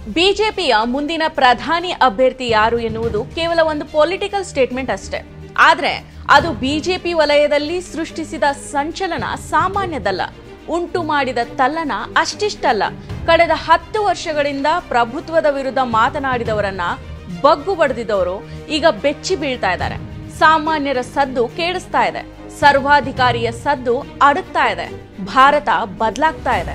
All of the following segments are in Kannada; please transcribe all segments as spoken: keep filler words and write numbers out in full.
ಬಿಜೆಪಿಯ ಮುಂದಿನ ಪ್ರಧಾನಿ ಅಭ್ಯರ್ಥಿ ಯಾರು ಎನ್ನುವುದು ಕೇವಲ ಒಂದು ಪೊಲಿಟಿಕಲ್ ಸ್ಟೇಟ್ಮೆಂಟ್ ಅಷ್ಟೇ. ಆದರೆ ಅದು ಬಿಜೆಪಿ ವಲಯದಲ್ಲಿ ಸೃಷ್ಟಿಸಿದ ಸಂಚಲನ ಸಾಮಾನ್ಯದಲ್ಲ. ಉಂಟು ಮಾಡಿದ ತಲ್ಲನ ಅಷ್ಟಿಷ್ಟಲ್ಲ. ಕಳೆದ ಹತ್ತು ವರ್ಷಗಳಿಂದ ಪ್ರಭುತ್ವದ ವಿರುದ್ಧ ಮಾತನಾಡಿದವರನ್ನ ಬಗ್ಗು ಬಡಿದಿದ್ದವರು ಈಗ ಬೆಚ್ಚಿ ಬೀಳ್ತಾ ಇದ್ದಾರೆ. ಸಾಮಾನ್ಯರ ಸದ್ದು ಕೇಳಿಸ್ತಾ ಇದೆ. ಸರ್ವಾಧಿಕಾರಿಯ ಸದ್ದು ಅಡುತ್ತಾ ಇದೆ. ಭಾರತ ಬದಲಾಗ್ತಾ ಇದೆ.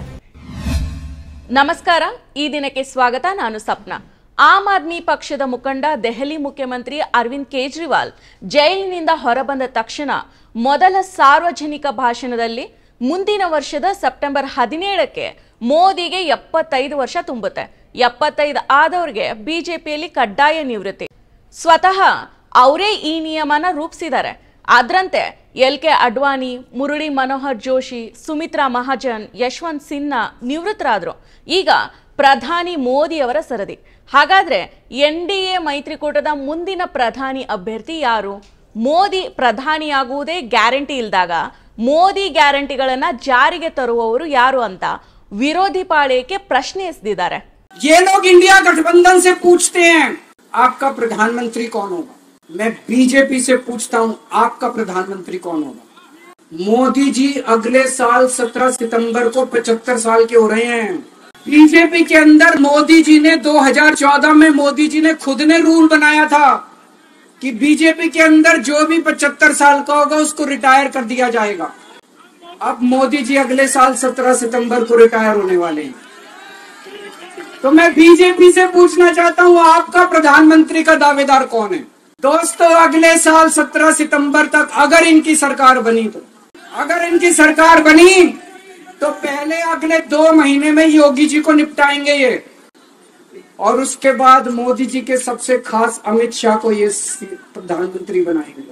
ನಮಸ್ಕಾರ, ಈ ದಿನಕ್ಕೆ ಸ್ವಾಗತ. ನಾನು ಸಪ್ನಾ. ಆಮ್ ಆದ್ಮಿ ಪಕ್ಷದ ಮುಖಂಡ ದೆಹಲಿ ಮುಖ್ಯಮಂತ್ರಿ ಅರವಿಂದ್ ಕೇಜ್ರಿವಾಲ್ ಜೈಲಿನಿಂದ ಹೊರಬಂದ ತಕ್ಷಣ ಮೊದಲ ಸಾರ್ವಜನಿಕ ಭಾಷಣದಲ್ಲಿ ಮುಂದಿನ ವರ್ಷದ ಸೆಪ್ಟೆಂಬರ್ ಹದಿನೇಳಕ್ಕೆ ಮೋದಿಗೆ ಎಪ್ಪತ್ತೈದು ವರ್ಷ ತುಂಬುತ್ತೆ. ಎಪ್ಪತ್ತೈದು ಆದವ್ರಿಗೆ ಬಿಜೆಪಿಯಲ್ಲಿ ಕಡ್ಡಾಯ ನಿವೃತ್ತಿ. ಸ್ವತಃ ಅವರೇ ಈ ನಿಯಮನ ರೂಪಿಸಿದ್ದಾರೆ. ಅದರಂತೆ ಎಲ್ ಕೆ ಅಡ್ವಾಣಿ, ಮುರಳಿ ಮನೋಹರ್ ಜೋಶಿ, ಸುಮಿತ್ರಾ ಮಹಾಜನ್, ಯಶವಂತ್ ಸಿನ್ಹಾ ನಿವೃತ್ತರಾದ್ರು. ಈಗ ಪ್ರಧಾನಿ ಮೋದಿಯವರ ಸರದಿ. ಹಾಗಾದ್ರೆ ಎನ್ ಡಿ ಎ ಮೈತ್ರಿಕೂಟದ ಮುಂದಿನ ಪ್ರಧಾನಿ ಅಭ್ಯರ್ಥಿ ಯಾರು? ಮೋದಿ ಪ್ರಧಾನಿಯಾಗುವುದೇ ಗ್ಯಾರಂಟಿ ಇಲ್ದಾಗ ಮೋದಿ ಗ್ಯಾರಂಟಿಗಳನ್ನ ಜಾರಿಗೆ ತರುವವರು ಯಾರು ಅಂತ ವಿರೋಧಿ ಪಾಳೆಯಕ್ಕೆ ಪ್ರಶ್ನೆ ಎಸೆದಿದ್ದಾರೆ. ये लोग इंडिया गठबंधन से पूछते हैं आपका प्रधानमंत्री कौन होगा. मैं बीजेपी से पूछता हूं आपका प्रधानमंत्री कौन होगा. मोदी जी अगले साल सत्रह सितंबर को पचहत्तर साल के हो रहे हैं. बीजेपी के अंदर मोदी जी ने दो हज़ार चौदह में मोदी जी ने खुद ने रूल बनाया था कि बीजेपी के अंदर जो भी पचहत्तर साल का होगा उसको रिटायर कर दिया जाएगा. अब मोदी जी अगले साल सत्रह सितंबर को रिटायर होने वाले हैं. तो मैं बीजेपी से पूछना चाहता हूं आपका प्रधानमंत्री का दावेदार कौन है. दोस्तों, अगले साल सत्रह सितंबर तक अगर इनकी सरकार बनी तो अगर इनकी सरकार बनी तो पहले अगले दो महीने में योगी जी को निपटाएंगे ये, और उसके बाद मोदी जी के सबसे खास अमित शाह को ये प्रधानमंत्री बनाएंगे.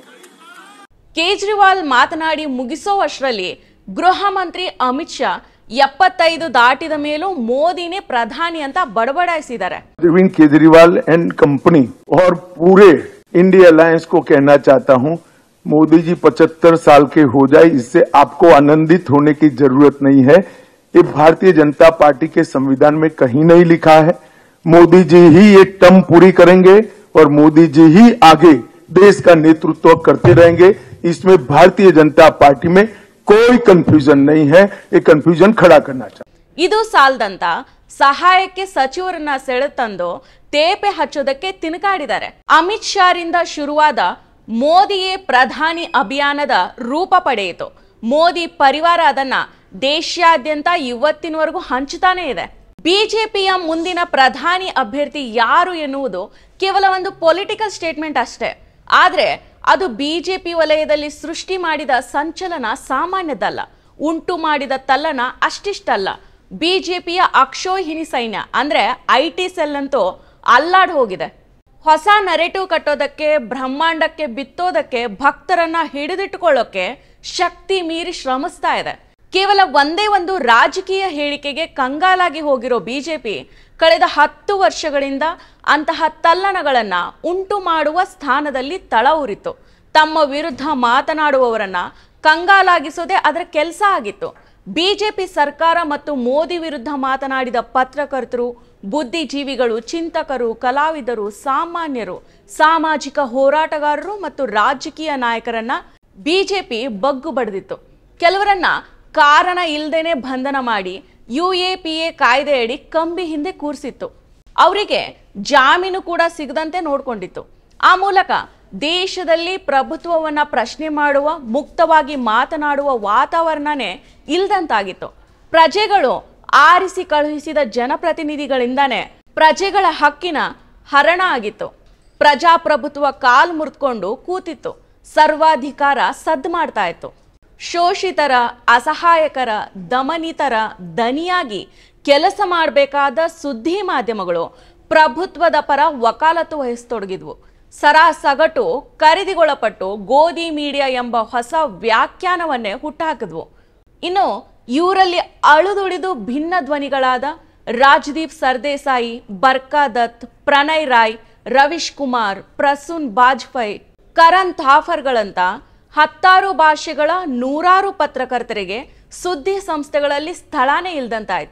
ಕೇಜ್ರಿವಾಲ್ ಮಾತನಾಡಿ ಮುಗಿಸೋವಷ್ಟರಲ್ಲಿ ಗೃಹ ಮಂತ್ರಿ ಅಮಿತ್ ಶಾ ಎಪ್ಪತ್ತೈದು ದಾಟಿದ ಮೇಲೂ ಮೋದಿನೇ ಪ್ರಧಾನಿ ಅಂತ ಬಡಬಡಾಯಿಸಿದ್ದಾರೆ. अरविंद केजरीवाल एंड कंपनी और पूरे इंडिया अलायंस को कहना चाहता हूं, मोदी जी पचहत्तर साल के हो जाए, इससे आपको आनंदित होने की जरूरत नहीं है. ये भारतीय जनता पार्टी के संविधान में कहीं नहीं लिखा है. मोदी जी ही ये टर्म पूरी करेंगे और मोदी जी ही आगे देश का नेतृत्व करते रहेंगे. इसमें भारतीय जनता पार्टी में कोई कंफ्यूजन नहीं है. ये कंफ्यूजन खड़ा करना चाहिए. ಇದು ಸಾಲದಂತ ಸಹಾಯಕ್ಕೆ ಸಚಿವರನ್ನ ಸೆಳೆತಂದು ತೇಪೆ ಹಚ್ಚೋದಕ್ಕೆ ತಿಣುಕಾಡಿದ್ದಾರೆ. ಅಮಿತ್ ಶಾರಿಂದ ಶುರುವಾದ ಮೋದಿಯೇ ಪ್ರಧಾನಿ ಅಭಿಯಾನದ ರೂಪ ಪಡೆಯಿತು. ಮೋದಿ ಪರಿವಾರ ಅದನ್ನ ದೇಶಾದ್ಯಂತ ಇವತ್ತಿನವರೆಗೂ ಹಂಚುತ್ತಾನೆ ಇದೆ. ಬಿಜೆಪಿಯ ಮುಂದಿನ ಪ್ರಧಾನಿ ಅಭ್ಯರ್ಥಿ ಯಾರು ಎನ್ನುವುದು ಕೇವಲ ಒಂದು ಪೊಲಿಟಿಕಲ್ ಸ್ಟೇಟ್ಮೆಂಟ್ ಅಷ್ಟೇ. ಆದ್ರೆ ಅದು ಬಿಜೆಪಿ ವಲಯದಲ್ಲಿ ಸೃಷ್ಟಿ ಮಾಡಿದ ಸಂಚಲನ ಸಾಮಾನ್ಯದಲ್ಲ. ಉಂಟು ಮಾಡಿದ ತಲ್ಲನ ಅಷ್ಟಿಷ್ಟಲ್ಲ. ಬಿಜೆಪಿಯ ಅಕ್ಷೋಹಿಣಿ ಸೈನ್ಯ ಅಂದ್ರೆ ಐ ಟಿ ಸೆಲ್ ಅಂತೂ ಅಲ್ಲಾಡ್ ಹೋಗಿದೆ. ಹೊಸ ನರೇಟಿವ್ ಕಟ್ಟೋದಕ್ಕೆ, ಬ್ರಹ್ಮಾಂಡಕ್ಕೆ ಬಿತ್ತೋದಕ್ಕೆ, ಭಕ್ತರನ್ನ ಹಿಡಿದಿಟ್ಟುಕೊಳ್ಳೋಕೆ ಶಕ್ತಿ ಮೀರಿ ಶ್ರಮಿಸ್ತಾ ಇದೆ. ಕೇವಲ ಒಂದೇ ಒಂದು ರಾಜಕೀಯ ಹೇಳಿಕೆಗೆ ಕಂಗಾಲಾಗಿ ಹೋಗಿರೋ ಬಿಜೆಪಿ ಕಳೆದ ಹತ್ತು ವರ್ಷಗಳಿಂದ ಅಂತಹ ತಲ್ಲಣಗಳನ್ನ ಉಂಟು ಮಾಡುವ ಸ್ಥಾನದಲ್ಲಿ ತಳ ಊರಿತು. ತಮ್ಮ ವಿರುದ್ಧ ಮಾತನಾಡುವವರನ್ನ ಕಂಗಾಲಾಗಿಸೋದೇ ಅದರ ಕೆಲಸ ಆಗಿತ್ತು. ಬಿಜೆಪಿ ಸರ್ಕಾರ ಮತ್ತು ಮೋದಿ ವಿರುದ್ಧ ಮಾತನಾಡಿದ ಪತ್ರಕರ್ತರು, ಬುದ್ಧಿಜೀವಿಗಳು, ಚಿಂತಕರು, ಕಲಾವಿದರು, ಸಾಮಾನ್ಯರು, ಸಾಮಾಜಿಕ ಹೋರಾಟಗಾರರು ಮತ್ತು ರಾಜಕೀಯ ನಾಯಕರನ್ನ ಬಿಜೆಪಿ ಬಗ್ಗು ಬಡಿದಿತ್ತು. ಕೆಲವರನ್ನ ಕಾರಣ ಇಲ್ಲದೇನೆ ಬಂಧನ ಮಾಡಿ ಯು ಎ ಪಿ ಎ ಕಾಯ್ದೆಯಡಿ ಕಂಬಿ ಹಿಂದೆ ಕೂರಿಸಿತ್ತು. ಅವರಿಗೆ ಜಾಮೀನು ಕೂಡ ಸಿಗದಂತೆ ನೋಡ್ಕೊಂಡಿತ್ತು. ಆ ಮೂಲಕ ದೇಶದಲ್ಲಿ ಪ್ರಭುತ್ವವನ್ನ ಪ್ರಶ್ನೆ ಮಾಡುವ, ಮುಕ್ತವಾಗಿ ಮಾತನಾಡುವ ವಾತಾವರಣನೇ ಇಲ್ದಂತಾಗಿತ್ತು. ಪ್ರಜೆಗಳು ಆರಿಸಿ ಕಳುಹಿಸಿದ ಜನಪ್ರತಿನಿಧಿಗಳಿಂದಾನೇ ಪ್ರಜೆಗಳ ಹಕ್ಕಿನ ಹರಣ ಆಗಿತ್ತು. ಪ್ರಜಾಪ್ರಭುತ್ವ ಕಾಲ್ ಮುರಿದುಕೊಂಡು ಕೂತಿತ್ತು. ಸರ್ವಾಧಿಕಾರ ಸದ್ದು ಮಾಡ್ತಾ ಇತ್ತು. ಶೋಷಿತರ, ಅಸಹಾಯಕರ, ದಮನಿತರ ದನಿಯಾಗಿ ಕೆಲಸ ಮಾಡಬೇಕಾದ ಸುದ್ದಿ ಮಾಧ್ಯಮಗಳು ಪ್ರಭುತ್ವದ ಪರ ವಕಾಲತ್ತು ವಹಿಸತೊಡಗಿದ್ವು. ಸರಾಸಗಟು ಖರೀದಿಗೊಳಪಟ್ಟು ಗೋಧಿ ಮೀಡಿಯಾ ಎಂಬ ಹೊಸ ವ್ಯಾಖ್ಯಾನವನ್ನೇ ಹುಟ್ಟುಹಾಕಿದ್ವು. ಇನ್ನು ಇವರಲ್ಲಿ ಅಳುದುಳಿದು ಭಿನ್ನ ಧ್ವನಿಗಳಾದ ರಾಜದೀಪ್ ಸರ್ದೇಸಾಯಿ, ಬರ್ಕಾ ದತ್, ಪ್ರಣಯ್ ರಾಯ್, ರವೀಶ್ ಕುಮಾರ್, ಪ್ರಸೂನ್ ಬಾಜ್ಪೇಯಿ, ಕರಣ್ ಥಾಪರ್ಗಳಂತ ಹತ್ತಾರು ಭಾಷೆಗಳ ನೂರಾರು ಪತ್ರಕರ್ತರಿಗೆ ಸುದ್ದಿ ಸಂಸ್ಥೆಗಳಲ್ಲಿ ಸ್ಥಳಾನೇ ಇಲ್ದಂತಾಯ್ತು.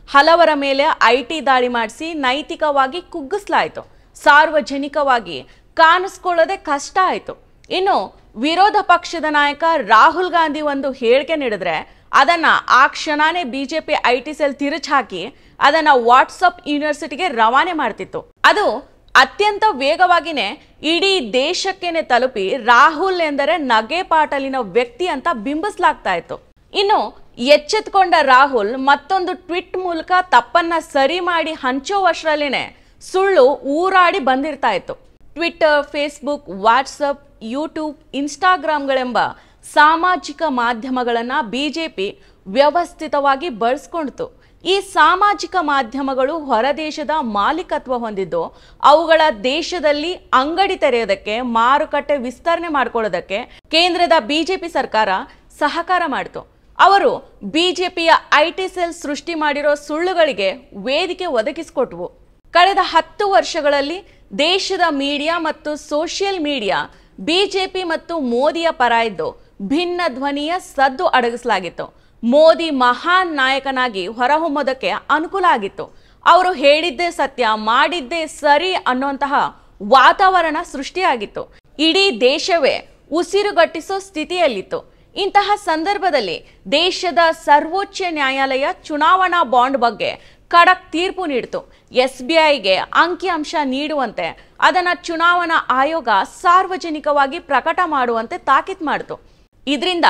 ಹಲವರ ಮೇಲೆ ಐಟಿ ದಾಳಿ ಮಾಡಿಸಿ ನೈತಿಕವಾಗಿ ಕುಗ್ಗಿಸಲಾಯಿತು. ಸಾರ್ವಜನಿಕವಾಗಿ ಕಾಣಿಸ್ಕೊಳ್ಳೋದೇ ಕಷ್ಟ ಆಯಿತು. ಇನ್ನು ವಿರೋಧ ಪಕ್ಷದ ನಾಯಕ ರಾಹುಲ್ ಗಾಂಧಿ ಒಂದು ಹೇಳಿಕೆ ನೀಡಿದ್ರೆ ಅದನ್ನ ಆ ಕ್ಷಣನೇ ಬಿಜೆಪಿ ಐಟಿ ಸೆಲ್ ತಿರುಚ್ ಹಾಕಿ ಅದನ್ನ ವಾಟ್ಸಪ್ ಯೂನಿವರ್ಸಿಟಿಗೆ ರವಾನೆ ಮಾಡ್ತಿತ್ತು. ಅದು ಅತ್ಯಂತ ವೇಗವಾಗಿನೇ ಇಡೀ ದೇಶಕ್ಕೇನೆ ತಲುಪಿ ರಾಹುಲ್ ಎಂದರೆ ನಗೆ ಪಾಟಲಿನ ವ್ಯಕ್ತಿ ಅಂತ ಬಿಂಬಿಸಲಾಗ್ತಾ ಇತ್ತು. ಇನ್ನು ಎಚ್ಚೆತ್ಕೊಂಡ ರಾಹುಲ್ ಮತ್ತೊಂದು ಟ್ವೀಟ್ ಮೂಲಕ ತಪ್ಪನ್ನ ಸರಿ ಮಾಡಿ ಹಂಚುವಷ್ಟರಲ್ಲಿನೇ ಸುಳ್ಳು ಊರಾಡಿ ಬಂದಿರ್ತಾ ಇತ್ತು. ಟ್ವಿಟ್ಟರ್, ಫೇಸ್ಬುಕ್, ವಾಟ್ಸಪ್, ಯೂಟ್ಯೂಬ್, ಇನ್ಸ್ಟಾಗ್ರಾಮ್ಗಳೆಂಬ ಸಾಮಾಜಿಕ ಮಾಧ್ಯಮಗಳನ್ನು ಬಿಜೆಪಿ ವ್ಯವಸ್ಥಿತವಾಗಿ ಬಳಸ್ಕೊಂಡಿತು. ಈ ಸಾಮಾಜಿಕ ಮಾಧ್ಯಮಗಳು ಹೊರದೇಶದ ಮಾಲೀಕತ್ವ ಹೊಂದಿದ್ದು ಅವುಗಳ ದೇಶದಲ್ಲಿ ಅಂಗಡಿ ತೆರೆಯೋದಕ್ಕೆ, ಮಾರುಕಟ್ಟೆ ವಿಸ್ತರಣೆ ಮಾಡ್ಕೊಳ್ಳೋದಕ್ಕೆ ಕೇಂದ್ರದ ಬಿಜೆಪಿ ಸರ್ಕಾರ ಸಹಕಾರ ಮಾಡಿತು. ಅವರು ಬಿಜೆಪಿಯ ಐಟಿ ಸೆಲ್ ಸೃಷ್ಟಿ ಮಾಡಿರೋ ಸುಳ್ಳುಗಳಿಗೆ ವೇದಿಕೆ ಒದಗಿಸಿಕೊಟ್ವು. ಕಳೆದ ಹತ್ತು ವರ್ಷಗಳಲ್ಲಿ ದೇಶದ ಮೀಡಿಯಾ ಮತ್ತು ಸೋಷಿಯಲ್ ಮೀಡಿಯಾ ಬಿಜೆಪಿ ಮತ್ತು ಮೋದಿಯ ಪರ ಇದ್ದು ಭಿನ್ನ ಧ್ವನಿಯ ಸದ್ದು ಅಡಗಿಸಲಾಗಿತ್ತು. ಮೋದಿ ಮಹಾನ್ ನಾಯಕನಾಗಿ ಹೊರಹೊಮ್ಮೋದಕ್ಕೆ ಅನುಕೂಲ ಆಗಿತ್ತು. ಅವರು ಹೇಳಿದ್ದೇ ಸತ್ಯ, ಮಾಡಿದ್ದೇ ಸರಿ ಅನ್ನುವಂತಹ ವಾತಾವರಣ ಸೃಷ್ಟಿಯಾಗಿತ್ತು. ಇಡೀ ದೇಶವೇ ಉಸಿರುಗಟ್ಟಿಸೋ ಸ್ಥಿತಿಯಲ್ಲಿತ್ತು. ಇಂತಹ ಸಂದರ್ಭದಲ್ಲಿ ದೇಶದ ಸರ್ವೋಚ್ಚ ನ್ಯಾಯಾಲಯ ಚುನಾವಣಾ ಬಾಂಡ್ ಬಗ್ಗೆ ಖಡಕ್ ತೀರ್ಪು ನೀಡಿತು. ಎಸ್ ಬಿ ಐಗೆ ಅಂಕಿಅಂಶ ನೀಡುವಂತೆ ಅದನ್ನು ಚುನಾವಣಾ ಆಯೋಗ ಸಾರ್ವಜನಿಕವಾಗಿ ಪ್ರಕಟ ಮಾಡುವಂತೆ ತಾಕೀತು ಮಾಡಿತು. ಇದರಿಂದ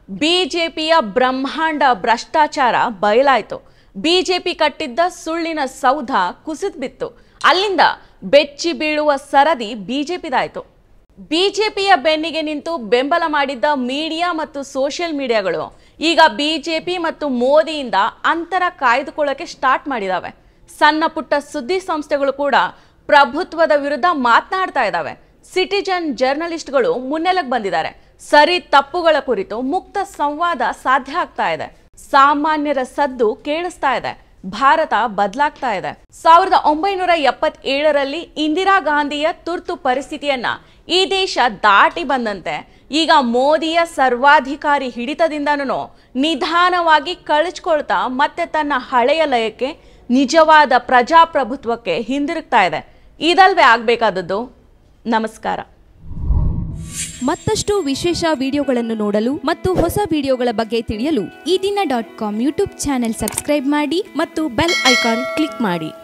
ಬಿಜೆಪಿಯ ಬ್ರಹ್ಮಾಂಡ ಭ್ರಷ್ಟಾಚಾರ ಬಯಲಾಯಿತು. ಬಿಜೆಪಿ ಕಟ್ಟಿದ್ದ ಸುಳ್ಳಿನ ಸೌಧ ಕುಸಿದು ಬಿತ್ತು. ಅಲ್ಲಿಂದ ಬೆಚ್ಚಿ ಬೀಳುವ ಸರದಿ ಬಿಜೆಪಿದಾಯಿತು. ಬಿಜೆಪಿಯ ಬೆನ್ನಿಗೆ ನಿಂತು ಬೆಂಬಲ ಮಾಡಿದ್ದ ಮೀಡಿಯಾ ಮತ್ತು ಸೋಷಿಯಲ್ ಮೀಡಿಯಾಗಳು ಈಗ ಬಿಜೆಪಿ ಮತ್ತು ಮೋದಿಯಿಂದ ಅಂತರ ಕಾಯ್ದುಕೊಳ್ಳೋಕೆ ಸ್ಟಾರ್ಟ್ ಮಾಡಿದಾವೆ. ಸಣ್ಣ ಪುಟ್ಟ ಸುದ್ದಿ ಸಂಸ್ಥೆಗಳು ಕೂಡ ಪ್ರಭುತ್ವದ ವಿರುದ್ಧ ಮಾತನಾಡ್ತಾ ಇದ್ದಾವೆ. ಸಿಟಿಜನ್ ಜರ್ನಲಿಸ್ಟ್ಗಳು ಮುನ್ನೆಲೆಗೆ ಬಂದಿದ್ದಾರೆ. ಸರಿ ತಪ್ಪುಗಳ ಕುರಿತು ಮುಕ್ತ ಸಂವಾದ ಸಾಧ್ಯ ಆಗ್ತಾ ಇದೆ. ಸಾಮಾನ್ಯರ ಸದ್ದು ಕೇಳಿಸ್ತಾ ಇದೆ. ಭಾರತ ಬದಲಾಗ್ತಾ ಇದೆ. ಸಾವಿರದ ಒಂಬೈನೂರ ಎಪ್ಪತ್ತೇಳರಲ್ಲಿ ಇಂದಿರಾ ಗಾಂಧಿಯ ತುರ್ತು ಪರಿಸ್ಥಿತಿಯನ್ನ ಈ ದೇಶ ದಾಟಿ ಬಂದಂತೆ ಈಗ ಮೋದಿಯ ಸರ್ವಾಧಿಕಾರಿ ಹಿಡಿತದಿಂದನೂ ನಿಧಾನವಾಗಿ ಕಳಚ್ಕೊಳ್ತಾ ಮತ್ತೆ ತನ್ನ ಹಳೆಯ ಲಯಕ್ಕೆ, ನಿಜವಾದ ಪ್ರಜಾಪ್ರಭುತ್ವಕ್ಕೆ ಹಿಂದಿರುಗ್ತಾ ಇದೆ. ಇದಲ್ವೇ ಆಗ್ಬೇಕಾದದ್ದು. ನಮಸ್ಕಾರ. ಮತ್ತಷ್ಟು ವಿಶೇಷ ವಿಡಿಯೋಗಳನ್ನು ನೋಡಲು ಮತ್ತು ಹೊಸ ವಿಡಿಯೋಗಳ ಬಗ್ಗೆ ತಿಳಿಯಲು ಈ ದಿನ dot com YouTube channel subscribe ಮಾಡಿ ಮತ್ತು ಬೆಲ್ ಐಕಾನ್ ಕ್ಲಿಕ್ ಮಾಡಿ.